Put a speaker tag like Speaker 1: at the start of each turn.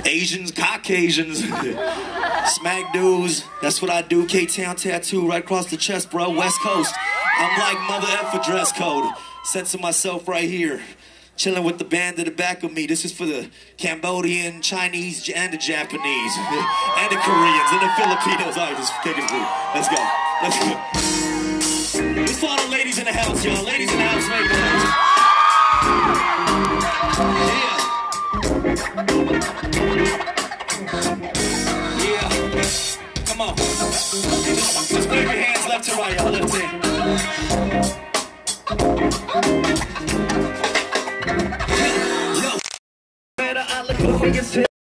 Speaker 1: Asians, Caucasians, smack dudes. That's what I do. K-Town tattoo right across the chest, bro. West Coast. I'm like Mother F for dress code. Sensing myself right here. Chilling with the band at the back of me. This is for the Cambodian, Chinese, and the Japanese, and the Koreans, and the Filipinos. All right, just kick it through. Let's go. Let's go. Let's for all the ladies in the house, y'all. Ladies in the house, make noise. Yeah. Come on. Just wave your hands left to right, y'all. Left hand. Yo. Better I look over yourself.